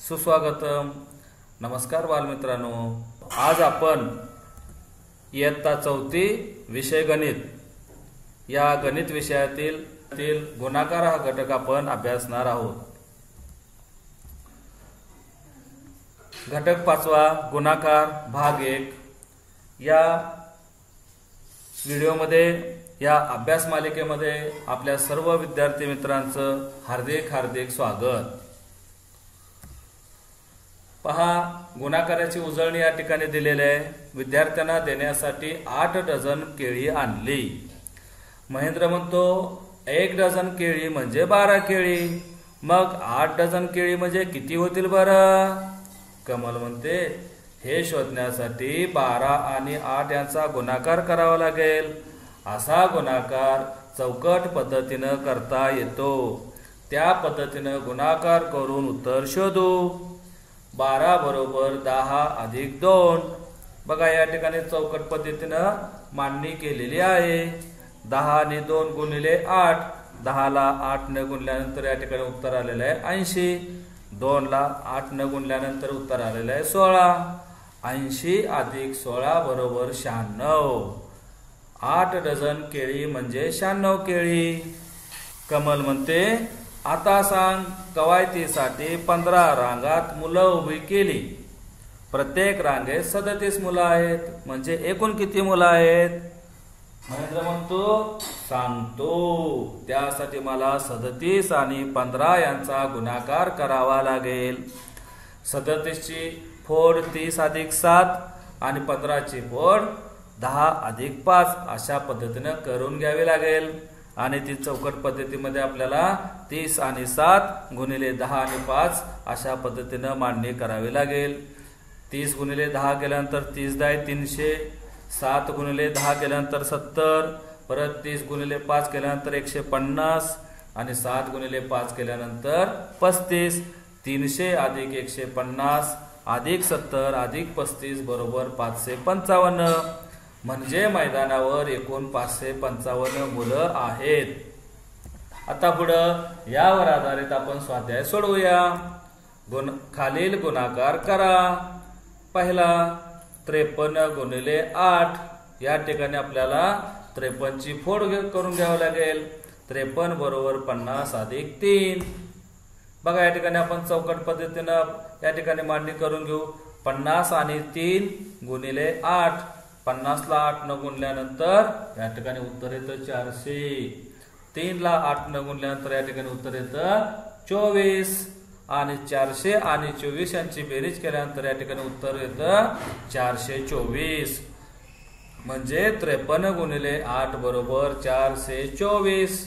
सुस्वागतम. नमस्कार बालमित्रांनो, आज आपण इयत्ता 4 विषय गणित या गणित विषयातील गुणाकार हा घटक आपण अभ्यासणार आहोत. घटक 5वा गुणाकार भाग 1 या व्हिडिओमध्ये या अभ्यास मालिकेमध्ये आपल्या सर्व विद्यार्थी मित्रांचं हार्दिक स्वागत. पहा, गुणाकाराची उजळणी या ठिकाणी दिलेली आहे. विद्यार्थ्यांना देण्यासाठी 8 डझन केळी आणली. महेंद्र म्हणतो 1 डझन केळी म्हणजे 12 केळी. मग 8 डझन केळी म्हणजे किती होतील बरं? कमल म्हणते हे शोधण्यासाठी 12 आणि 8 यांचा गुणाकार करावा लागेल. असा गुणाकार चौकट पद्धतीनं करता येतो. त्या पद्धतीनं गुणाकार करून उत्तर शोधू. 12 बरोबर 10 अधिक 2. बघा, या ठिकाणी चौकट पद्धतीनं मांडणी केलेली आहे. 10 आणि 2 गुणिले 8. 10 ला 8 ने गुणल्यानंतर या ठिकाणी उत्तर आलेलं आहे 80. 2 ला 8 ने गुणल्यानंतर उत्तर आलेलं आहे 16. 80 अधिक 16 बरोबर 96. 8 डझन केळी म्हणजे 96 केळी. कमल म्हणते आता सांग, कवायतीसाठी 15 रांगात मुलं उभी केली. प्रत्येक रांगेत 37 मुलं आहेत, म्हणजे एकूण किती मुलं आहेत? महेंद्र म्हणतो सांगतो. त्यासाठी मला 37 आणि 15 यांचा गुणाकार करावा लागेल. 37 ची फोड 30 अधिक 7 आणि 15 ची फोड 10 अधिक 5 अशा पद्धतीने करून घ्यावी लागेल. आणि ती चौकट पद्धतीमध्ये आपल्याला 30 आणि 7 गुणिले 10 आणि 5 अशा पद्धतीनं मांडणी करावी लागेल. 30 गुणिले 10 केल्यानंतर 30 10 300. 7 गुणिले 10 केल्यानंतर 70. परत 30 गुणिले 5 केल्यानंतर 150 आणि 7 गुणिले 5 केल्यानंतर 35. 300 अधिक 150 अधिक 70 अधिक 35 बरोबर 555. म्हणजे मैदानावर एकूण 555 मुलं आहेत. आता पुढं यावर आधारित आपण स्वाध्याय सोडवूया. खालील गुणाकार करा. पहिला 53 गुणिले 8. या ठिकाणी आपल्याला 53 ची फोड करून घ्यावं लागेल. 53 बरोबर 50 अधिक 3. बघा, या ठिकाणी आपण चौकट पद्धतीनं या ठिकाणी मांडणी करून घेऊ. 50 आणि 3 गुणिले 8. 50 ला 8 न गुणल्यानंतर या ठिकाणी उत्तर येतं 400. 3 ला 8 न गुणल्यानंतर या ठिकाणी उत्तर येतं 24. आणि 400 आणि 24 यांची बेरीज केल्यानंतर या ठिकाणी उत्तर येतं 424. म्हणजे 53 गुणिले 8 बरोबर 424.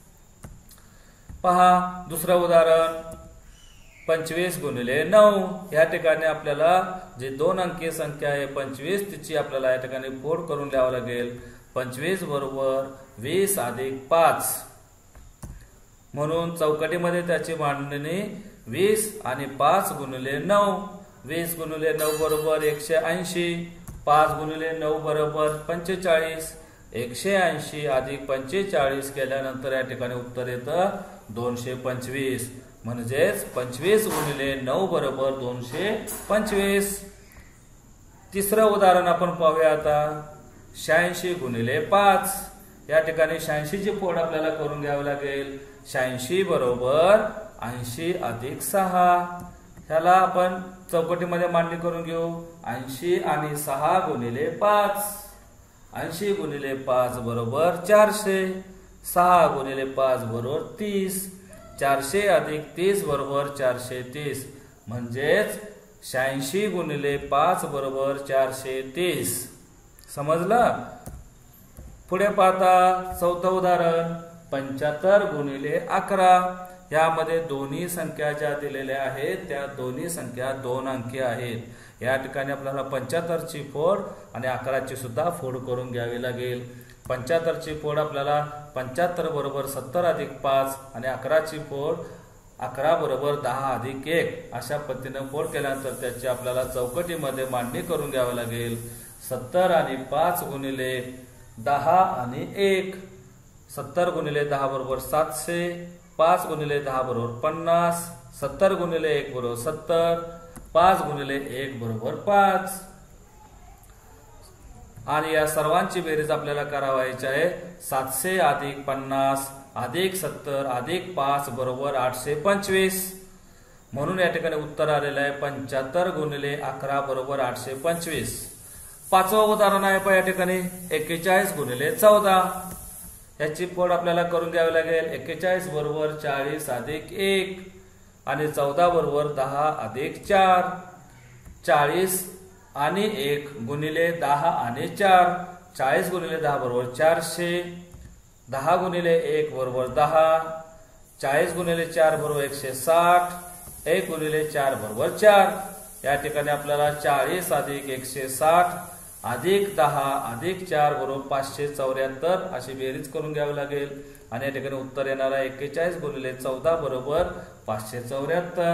पहा दुसरं उदाहरण 25 गुणिले 9. या ठिकाणी आपल्याला जे 2 अंकीय संख्या आहे 25 तिची आपल्याला या ठिकाणी फोड करून द्यावं लागेल. 25 बरोबर 20 अधिक 5. म्हणून चौकटीमध्ये त्याची मांडणी 20 आणि 5 गुणिले 9. 20 गुणिले 9 बरोबर 180. 5 गुणिले 9 बरोबर 45. 180 अधिक 45 केल्यानंतर या ठिकाणी उत्तर येतं 225. म्हणजेच 25 गुणिले 9 बरोबर 225. तिसरं उदाहरण आपण पाहूया आता. 86 गुणिले 5. या ठिकाणी 86 ची फोड आपल्याला करून घ्यावी लागेल. 86 बरोबर 80 अधिक 6. ह्याला आपण चौकटीमध्ये मांडणी करून घेऊ. 80 आणि 6 गुणिले 5. 80 गुणिले 5 बरोबर 400. 6 गुणिले 5 बरोबर 30. 400 अधिक 30 बरोबर 430. म्हणजेच 86 गुणिले 5 बरोबर 430. समजलं? पुढे पाहता चौथं उदाहरण 75 गुणिले 11. यामध्ये दोन्ही संख्या ज्या दिलेल्या आहेत त्या दोन्ही संख्या 2 अंकी आहेत. या ठिकाणी आपल्याला 75 ची फोड आणि 11 ची सुद्धा फोड करून घ्यावी लागेल. 75 ची फोड आपल्याला 75 बरोबर 70 अधिक 5 आणि 11 ची फोड 11 बरोबर 10 अधिक 1 अशा पद्धतीने फोड केल्यानंतर त्याची आपल्याला चौकटीमध्ये मांडणी करून घ्यावी लागेल. 70 आणि 5 गुणिले 10 आणि 1. 70 गुणिले 10 बरोबर 700. 5 गुणिले 10 बरोबर 50. 70 गुणिले 1 बरोबर 70, 5 गुणिले 1 बरोबर 5. आणि या सर्वांची बेरीज आपल्याला करावायची आहे. 700 अधिक 50 अधिक 70 अधिक 5 बरोबर 825. म्हणून या ठिकाणी उत्तर आलेलं आहे 75 गुणिले 11 बरोबर 825. पाचवं उदाहरण आहे पहा या ठिकाणी 41 गुणिले 14. याची फोड आपल्याला करून घ्यावी लागेल. 41 बरोबर 40 अधिक 1 आणि 14 बरोबर 10 अधिक 4. 40 आणि 1 गुणिले 10 आणि 4. 40 गुणिले 10 बरोबर 400. 10 गुणिले 1 बरोबर 10. 40 गुणिले 4 बरोबर 160. 1 गुणिले 4 बरोबर 4. या ठिकाणी आपल्याला 40 अधिक 160 अधिक 10 अधिक 4 बरोबर 574 अशी बेरीज करून घ्यावी लागेल. आणि या ठिकाणी उत्तर येणार आहे 41 गुणिले 14 बरोबर 574.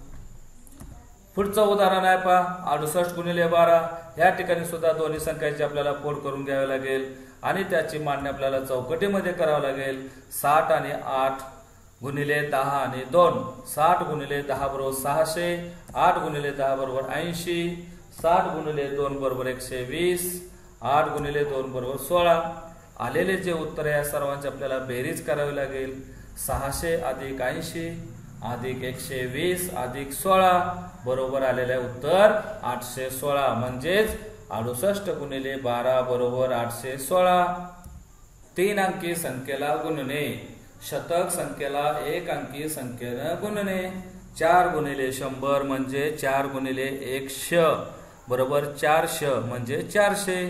पुढचं उदाहरण आहे पहा 68 गुणिले 12. या ठिकाणी सुद्धा दोन्ही संख्यांची आपल्याला फोड करून घ्यावी लागेल आणि त्याची मांडणी आपल्याला चौकटीमध्ये करावी लागेल. 60 आणि 8 गुणिले 10 आणि 2. 60 गुणिले 10 बरोबर 600. 8 गुणिले 10 बरोबर 80. 60 गुणिले 2 बरोबर 120. 8 गुणिले 2 बरोबर 16. आलेले जे उत्तर आहे या सर्वांची आपल्याला बेरीज करावी लागेल. 600 अधिक 80 अधिक 120 अधिक 16 बरोबर आलेले उत्तर 816. म्हणजेच 68 गुणिले 12 बरोबर 816. 3 अंकी संख्येला गुणणे. शतक संख्येला 1 अंकी संख्येनं गुणणे. 4 गुणिले 100 म्हणजे 4 गुणिले 100 बरोबर 400 म्हणजे 400.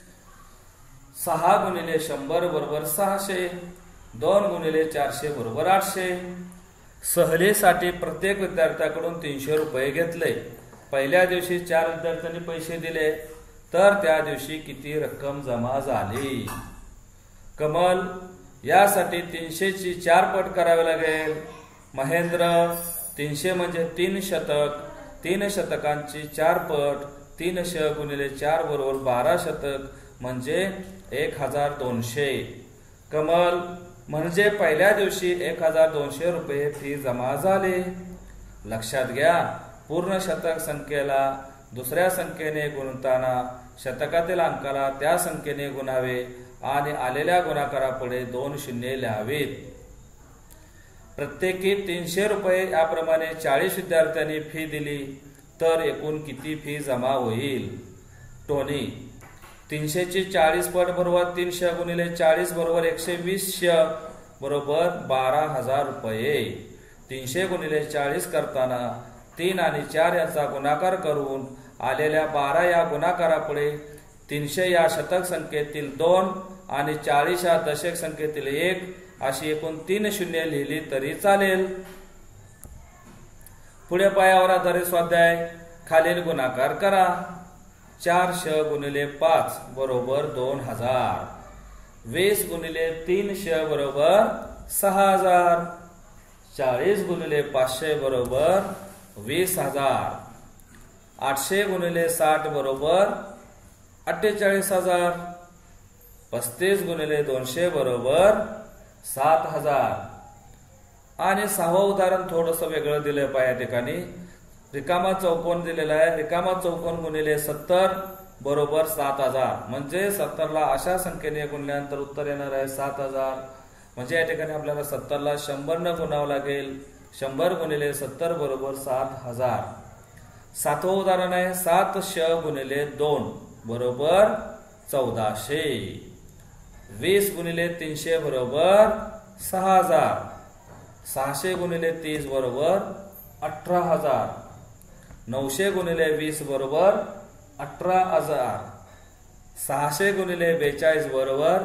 6 गुणिले 100 बरोबर 600. 2 गुणिले 400 बरोबर 800. सहलीसाठी प्रत्येक विद्यार्थ्याकडून 300 रुपये घेतले. पहिल्या दिवशी 4 विद्यार्थ्यांनी पैसे दिले तर त्या दिवशी किती रक्कम जमा झाली. कमल यासाठी 300 ची 4 पट करावे लागेल. महेंद्र 300 म्हणजे 3 शतक. 3 शतकांची 4 पट 300 गुणिले 4 बरोबर 12 शतक म्हणजे 1200. कमल म्हणजे पहिल्या दिवशी 1200 रुपये फी जमा झाले. लक्षात घ्या पूर्ण शतक संख्येला दुसऱ्या संख्येने गुणताना शतकातील अंकाला त्या संख्येने गुणावे आणि आलेल्या गुणाकारापुढे 2 शून्य लिहावीत. प्रत्येकी 300 रुपये याप्रमाणे 40 विद्यार्थ्यांनी फी दिली तर एकूण किती फी जमा होईल. टोनी 300 ची 40 पट बरोबर 300 गुणिले 40 बरोबर 120 बरोबर 12,000 रुपये. 300 गुणिले 40 करताना 3 आणि 4 यांचा गुणाकार करून आलेल्या 12 या गुणाकारापुढे 300 या शतक संख्येतील 2 आणि 40 या दशक संख्येतील 1 अशी एकूण 3 शून्य लिहिली तरी चालेल. पुढे पायावर आधारित स्वाध्याय. खालील गुणाकार करा. 400 गुणिले 5 बरोबर 2000. 20 गुणिले 300 बरोबर 6000. 40 गुणिले 500 बरोबर 20000. 800 गुणिले 60 बरोबर 48000. 35 गुणिले 200 बरोबर 7000. आणि 6वं उदाहरण थोडस वेगळं दिलंय पहा. या ठिकाणी रिकामा चौकोन दिलेला आहे. रिकामा चौकोन गुणिले 70 बरोबर 7000. म्हणजे 70 ला अशा संख्येने गुणल्यानंतर उत्तर येणार आहे 7000. म्हणजे या ठिकाणी आपल्याला 70 ला 100 न गुणावं लागेल. 100 गुणिले 70 बरोबर 7000. 7वं उदाहरण आहे 700 गुणिले 2 बरोबर 1400. 20 गुणिले 300 बरोबर 6000. 600 गुणिले 30 बरोबर 18000. 900 गुणिले 20 बरोबर 18000. 600 गुणिले 42 बरोबर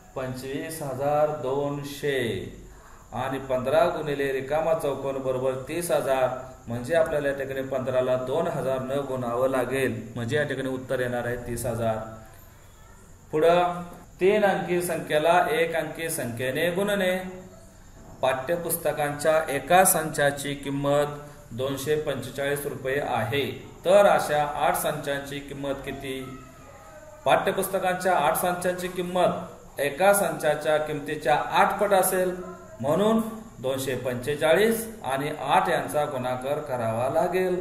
25200. आणि 15 गुणिले रिकामा चौकोन बरोबर 30000. म्हणजे आपल्याला या ठिकाणी 15 ला 2000 न गुणावं लागेल. म्हणजे या ठिकाणी उत्तर येणार आहे 30000. पुढं 3 अंकी संख्येला 1 अंकी संख्येने गुणणे. पाठ्यपुस्तकांच्या एका संचाची किंमत 245 रुपये आहे. तर अशा 8 संचांची किंमत किती. पाठ्यपुस्तकांच्या 8 संचांची किंमत एका संचाच्या किमतीच्या 8 पट असेल. म्हणून 245 आणि 8 यांचा गुणाकार करावा लागेल.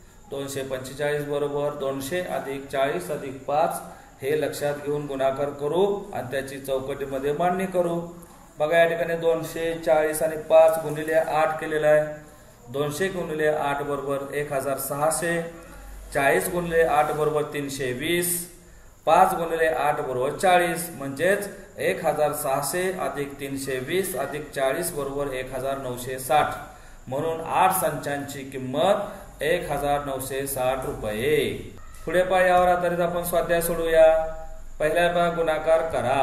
245 बरोबर 200 अधिक 40 अधिक 5 हे लक्षात घेऊन गुणाकार करू आणि त्याची चौकटीमध्ये मांडणी करू. बघा या ठिकाणी 240 आणि 5 गुणिले 8 केलेला आहे. 200 गुणिले 8 बरोबर 1600. 40 गुणिले 8 बरोबर 320. 5 गुणिले 8 बरोबर 40 म्हणजेच 1600 अधिक 320 अधिक 40 बरोबर 1960. म्हणून 8 संचांची किंमत 1960 रुपये. पुढे पहा यावर आधारित आपण स्वाध्याय सोडूया. पहिल्या पहा गुणाकार करा.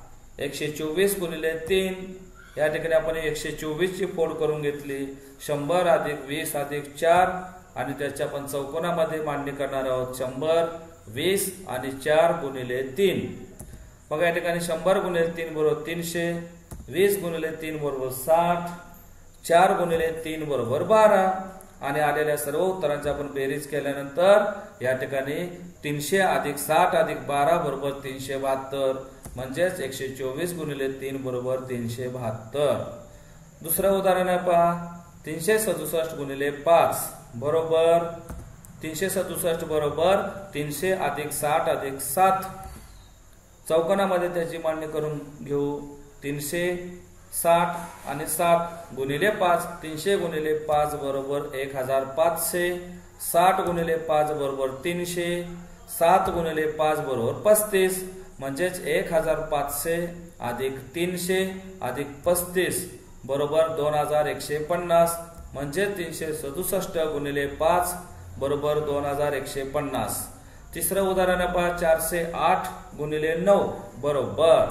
124 गुणिले 3 या ठिकाणी आपण 124 ची फोड करून घेतली. 100 अधिक 20 अधिक 4 आणि त्याच्या आपण चौकोनामध्ये मांडणी करणार आहोत. 100 20 आणि 4 गुणिले 3. बघा या ठिकाणी 100 गुणिले 3 बरोबर 300. 20 गुणिले 3 बरोबर 60. 4 गुणिले 3 बरोबर 12 आणि आलेल्या सर्व उत्तरांची आपण बेरीज केल्यानंतर या ठिकाणी 300 अधिक 60 अधिक 12 बरोबर 372 म्हणजेच 124 गुणिले 3 बरोबर 372. दुसरं उदाहरण आहे पहा. 367 गुणिले 5 बरोबर 367 बरोबर 300 अधिक 60 अधिक 7. चौकोनामध्ये त्याची मांडणी करून घेऊ. 360 आणि 7 गुणिले 5. 300 गुणिले 5 बरोबर 1500. 60 गुणिले 5 बरोबर 300. 7 गुणिले 5 बरोबर 35 म्हणजेच 1500 अधिक 300 अधिक 35 बरोबर 2150 म्हणजे 367 गुणिले 5 बरोबर 2150. तिसरं उदाहरण पहा. 408 गुणिले 9 बरोबर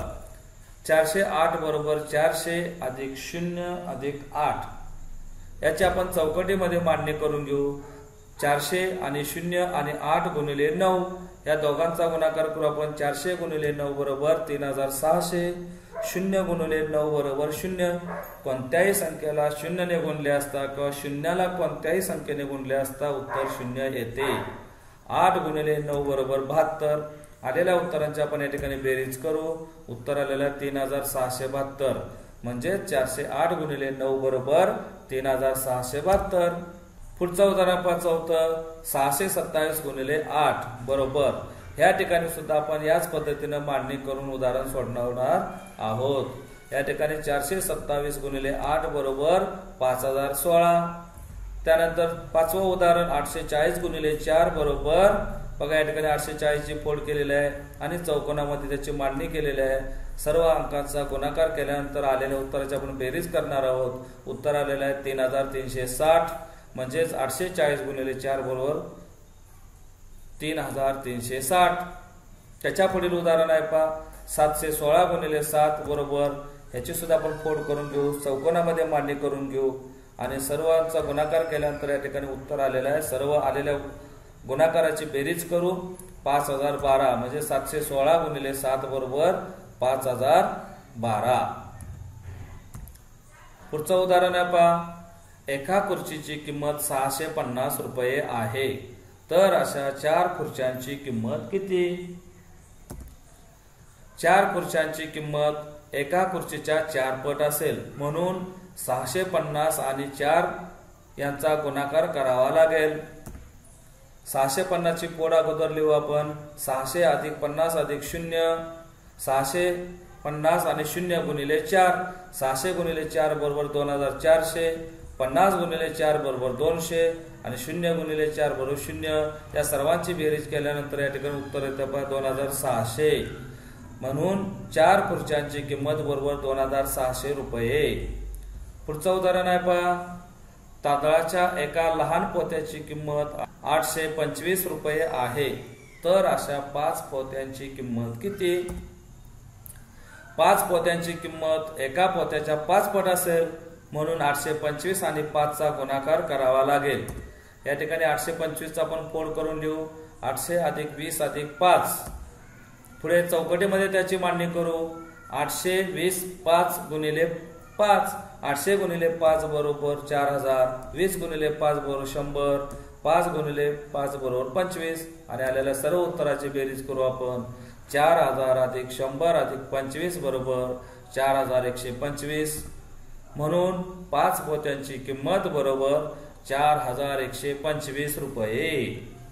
408 बरोबर 400 अधिक 0 अधिक 8. याची आपण चौकटीमध्ये मांडणी करून घेऊ. 400 आणि 0 आणि 8 गुणिले 9 या दोघांचा गुणाकार करू आपण. 400 गुणिले 9 बरोबर 3600. 0 गुणिले 9 बरोबर 0. कोणत्याही संख्येला 0 ने गुणले असता किंवा 0ला कोणत्याही संख्येने गुणले असता उत्तर 0 येते. 8 गुणिले 9 बरोबर 72. आलेल्या उत्तरांची आपण या ठिकाणी बेरीज करू. उत्तर आलेलं 3672 म्हणजे 408 गुणिले 9 बरोबर 3672. पुढचं उदाहरण पहा. चौथं 627 गुणिले 8 बरोबर. या ठिकाणी सुद्धा आपण याच पद्धतीने मांडणी करून उदाहरण सोडवणार आहोत. या ठिकाणी 427 गुणिले 8 बरोबर 5016. त्यानंतर पाचवं उदाहरण 840 गुणिले 4 बरोबर. बघा या ठिकाणी 840 ची फोड केलेली आहे आणि चौकोनामध्ये त्याची मांडणी केलेली आहे. सर्व अंकांचा गुणाकार केल्यानंतर आलेल्या उत्तराची आपण बेरीज करणार आहोत. उत्तर आलेलं आहे 3360 म्हणजेच 840 गुणिले 4 बरोबर 3360. त्याच्या पुढील उदाहरण आहे पहा. 716 गुणिले 7 बरोबर. याची सुद्धा आपण फोड करून घेऊ. चौकोनामध्ये मांडणी करून घेऊ आणि सर्वांचा गुणाकार केल्यानंतर या ठिकाणी उत्तर आलेलं आहे. सर्व आलेल्या गुणाकाराची बेरीज करू. 5012 म्हणजे 716 गुणिले 7 बरोबर 5012. पुढचं उदाहरण आहे पहा. एका खुर्चीची किंमत 650 रुपये आहे. तर अशा 4 खुर्च्यांची किंमत किती? 4 खुर्च्यांची किंमत एका खुर्चीच्या 4 पट असेल. म्हणून 650 आणि 4 यांचा गुणाकार करावा लागेल. 650 ची फोड अगोदर लिहू आपण. 600 अधिक 50 अधिक 0. 650 आणि 0 गुणिले 4. 600 गुणिले 4 बरोबर 2400. 50 गुणिले 4 बरोबर 200 आणि 0 गुणिले 4 बरोबर 0. या सर्वांची बेरीज केल्यानंतर या ठिकाणी उत्तर येतं पहा 2600. म्हणून 4 खुर्च्यांची किंमत बरोबर 2600 रुपये. पुढचं उदाहरण आहे पहा. तांदळाच्या एका लहान पोत्याची किंमत 825 रुपये आहे. तर अशा 5 पोत्यांची किंमत किती? 5 पोत्यांची किंमत एका पोत्याच्या 5 पट असेल. म्हणून 825 आणि 5 चा गुणाकार करावा लागेल. या ठिकाणी 825 चा आपण फोड करून लिहू. 800 अधिक 20 अधिक 5. पुढे चौकटीमध्ये त्याची मांडणी करू. 820 5 गुणिले 5. 800 गुणिले 5 बरोबर 4000. 20 गुणिले 5 बरोबर 100. 5 गुणिले 5 बरोबर 25 आणि आलेल्या सर्व उत्तराची बेरीज करू आपण. 4000 अधिक 100 अधिक 25 बरोबर 4125. म्हणून 5 पोत्यांची किंमत बरोबर 4125 रुपये.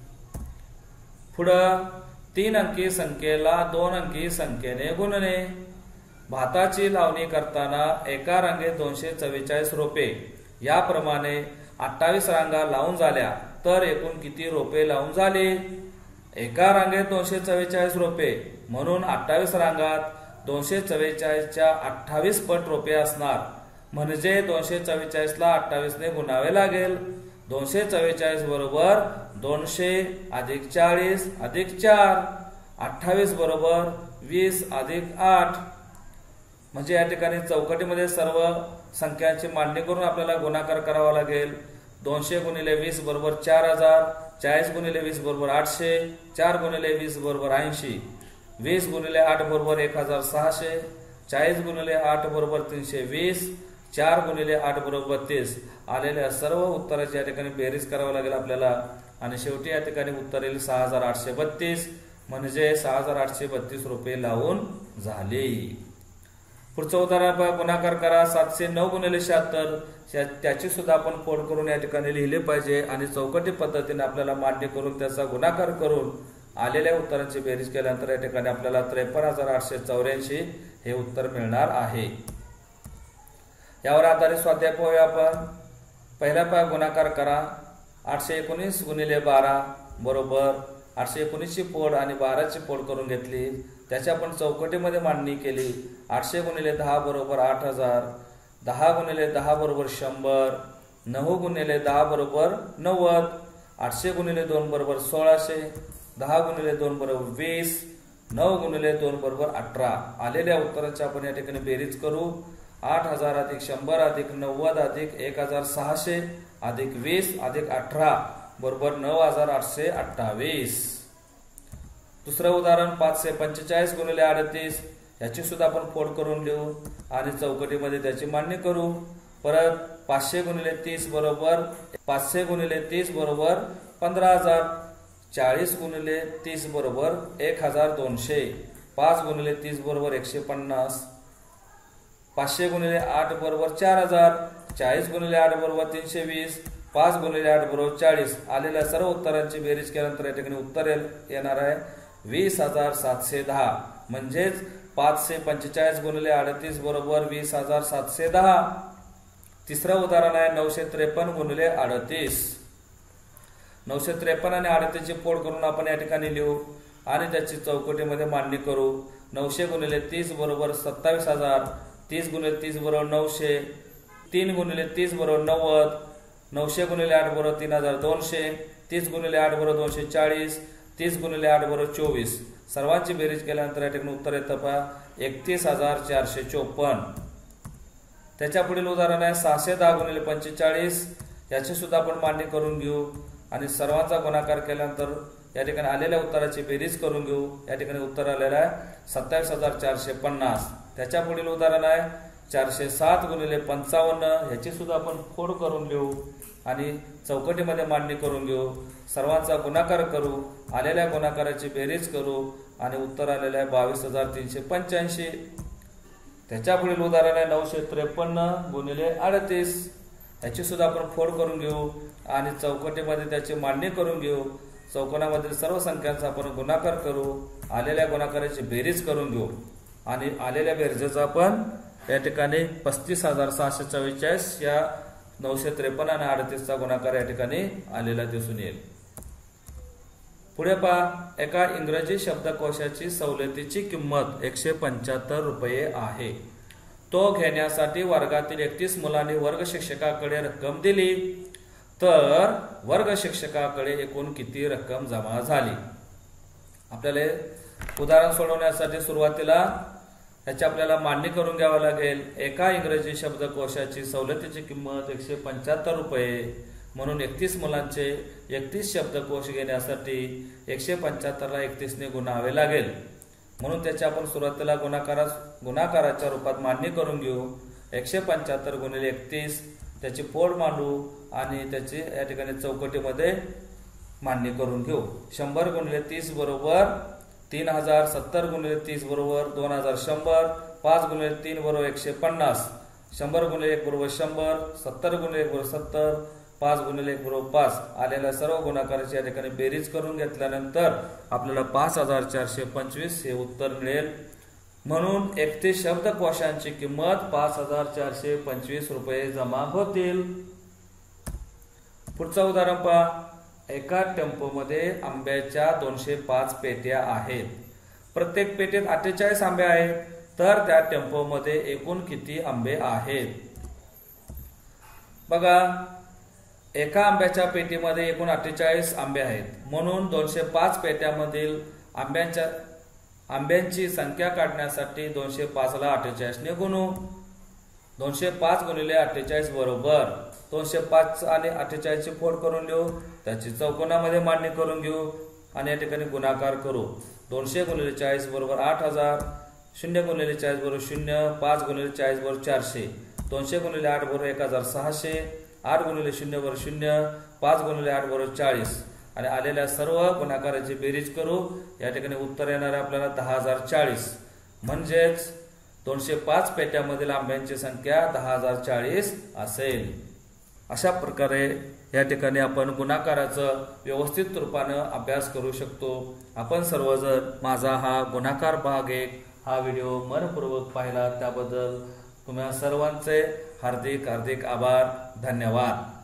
पुढं 3 अंकी संख्येला 2 अंकी संख्येने गुणणे. भाताची लावणी करताना एका रांगेत 244 रोपे, याप्रमाणे 28 रांगा लावून झाल्या तर एकूण किती रोपे लावून झाली? एका रांगेत 244 रोपे म्हणून 28 रांगात 244 च्या 28 पट रोपे असणार. म्हणजे 244 ला 28 ने गुणावे लागेल. 244 बरोबर 200 अधिक 40 अधिक 4, 28 बरोबर 20 अधिक 8. म्हणजे या ठिकाणी चौकटीमध्ये सर्व संख्यांची मांडणी करून आपल्याला गुणाकार करावा लागेल. 200 गुणिले 20 बरोबर 4000, 40 गुणिले 20 बरोबर 800, 4 गुणिले 20 बरोबर 80, 20 गुणिले 8 बरोबर 1600, 40 गुणिले 8 बरोबर 320, 4 गुणिले 8 बरोबर 30. आलेल्या सर्व उत्तराची या ठिकाणी बेरीज करावी लागेल आपल्याला आणि शेवटी या ठिकाणी उत्तर येईल 6832. म्हणजे 6832 रुपये लावून झाले. पुढचं उदाहरण गुणाकार करा. 709 गुणिले 76, त्याची सुद्धा आपण फोड करून या ठिकाणी लिहिले पाहिजे आणि चौकटी पद्धतीने आपल्याला मांडणी करून त्याचा गुणाकार करून आलेल्या उत्तरांची बेरीज केल्यानंतर या ठिकाणी आपल्याला 53,884 हे उत्तर मिळणार आहे. यावर आधारित स्वाध्याय पाहूया आपण. पहिला पाय गुणाकार करा. 819 गुणिले 12 बरोबर 819 ची फोड आणि 12 ची फोड करून घेतली. त्याची आपण चौकटीमध्ये मांडणी केली. 800 गुणिले 10 बरोबर 8000, 10 गुणिले 10 बरोबर 100, 9 गुणिले 10 बरोबर 90, 800 गुणिले 2 बरोबर 1600, 10 गुणिले 2 बरोबर 20, 9 गुणिले 2 बरोबर 18. आलेल्या उत्तराची आपण या ठिकाणी बेरीज करू. 8000 अधिक 100 अधिक 90 अधिक 1600 अधिक 20 अधिक 18 बरोबर 9828. दुसरं उदाहरण 545 गुणिले 38, याची सुद्धा आपण फोड करून लिहू आणि चौकटीमध्ये त्याची मांडणी करू. परत 500 गुणिले 30 बरोबर 500 गुणिले 30 बरोबर 15000, 40 गुणिले 30 बरोबर 1200, 5 गुणिले 30 बरोबर 150, 500 गुणिले 8 बरोबर 4000, 40 गुणिले 8 बरोबर 320, 5 गुणिले 8 बरोबर 40. आलेल्या सर्व उत्तरांची बेरीज केल्यानंतर या ठिकाणी उत्तर येणार आहे 20710. म्हणजेच 545 गुणिले 38 बरोबर 20710. तिसरं उदाहरण आहे 953 गुणिले 38. 953 आणि 38 ची फोड करून आपण या ठिकाणी लिहू आणि त्याची चौकटीमध्ये मांडणी करू. 900 गुणिले 30 बरोबर 27000, 30 गुणिले 30 बरोबर 900, 3 गुणिले 30 बरोबर 90, 900 गुणिले 8 बरोबर 3200, 30 गुणिले 8 बरोबर 240, 30 गुणिले 8 बरोबर 24. सर्वांची बेरीज केल्यानंतर या ठिकाणी उत्तर येतं पहा 31454. त्याच्या पुढील उदाहरण आहे 610 गुणिले 45, याची सुद्धा आपण मांडणी करून घेऊ आणि सर्वांचा गुणाकार केल्यानंतर या ठिकाणी आलेल्या उत्तराची बेरीज करून घेऊ. या ठिकाणी उत्तर आलेलं आहे 27450. त्याच्या पुढील उदाहरण आहे 407 गुणिले 55, ह्याची सुद्धा आपण फोड करून लिहू आणि चौकटीमध्ये मांडणी करून घेऊ. सर्वांचा गुणाकार करू, आलेल्या गुणाकाराची बेरीज करू आणि उत्तर आलेलं आहे 22385. त्याच्या पुढील उदाहरण आहे 953 गुणिले 38, याची सुद्धा आपण फोड करून घेऊ आणि चौकटीमध्ये त्याची मांडणी करून घेऊ. चौकोनामधील सर्व संख्यांचा आपण गुणाकार करू, आलेल्या गुणाकाराची बेरीज करून घेऊ आणि आलेल्या बेरजेचा आपण या ठिकाणी 35644 या 953 आणि 38चा गुणाकार या ठिकाणी आलेला दिसून येईल. पुढे पहा, एका इंग्रजी शब्दकोशाची सवलतीची किंमत 175 रुपये आहे. तो घेण्यासाठी वर्गातील 31 मुलांनी वर्ग शिक्षकाकडे रक्कम दिली तर वर्ग शिक्षकाकडे एकूण किती रक्कम जमा झाली? आपल्याला उदाहरण सोडवण्यासाठी सुरुवातीला याची आपल्याला मांडणी करून घ्यावी लागेल. एका इंग्रजी शब्दकोशाची सवलतीची किंमत 175 रुपये म्हणून 31 मुलांचे 31 शब्दकोश घेण्यासाठी 175 ला 31 ने गुणावे लागेल. म्हणून त्याची आपण सुरुवातीला गुणाकाराच्या रूपात मांडणी करून घेऊ. 175 गुणिले 31 त्याची फोड मांडू आणि त्याची या ठिकाणी चौकटीमध्ये मांडणी करून घेऊ. 100 गुणिले 30 बरोबर 3000, 70 गुणिले 30 बरोबर 2100, 5 गुणिले 3 बरोबर 150 100 गुणिले 1 बरोबर 100, 70 गुणिले 1 बरोबर 70, 5 गुणिले 1 बरोबर 5 आलेल्या सर्व गुणाकाराची या ठिकाणी बेरीज करून घेतल्यानंतर आपल्याला 5425 हे उत्तर मिळेल. म्हणून 31 शब्दकोशांची किंमत 5425 रुपये जमा होतील. पुढचं उदाहरण पहा. एका टेम्पोमध्ये आंब्याच्या 205 पेट्या आहेत. प्रत्येक पेटीत 48 आंबे आहेत. तर त्या टेम्पोमध्ये एकूण किती आंबे आहेत? बघा, एका आंब्याच्या पेटीमध्ये एकूण 48 आंबे आहेत. म्हणून 205 पेट्यामधील आंब्यांची संख्या काढण्यासाठी 205 ला 48 ने गुणू. 205 गुणिले 48 बरोबर 205 आणि 48 ची फोड करून लिहू, त्याची चौकोनामध्ये मांडणी करून घेऊ आणि या ठिकाणी गुणाकार करू. 200 गुणिले 40 बरोबर 8000, 0 गुणिले 40 बरोबर 0, 5 गुणिले 40 बरोबर 400, 200 गुणिले 8 बरोबर 1600, 8 गुणिले 0 बरोबर 0, 5 गुणिले 8 बरोबर 40 आणि आलेल्या सर्व गुणाकाराची बेरीज करू. या ठिकाणी उत्तर येणार आहे आपल्याला 10040. म्हणजेच 205 पेट्यामधील आंब्यांची संख्या 10040 असेल. अशा प्रकारे या ठिकाणी आपण गुणाकाराचं व्यवस्थित रूपानं अभ्यास करू शकतो. आपण सर्वजण माझा हा गुणाकार भाग 1 हा व्हिडिओ मनपूर्वक पाहिला त्याबद्दल तुम्हा सर्वांचे हार्दिक आभार. धन्यवाद.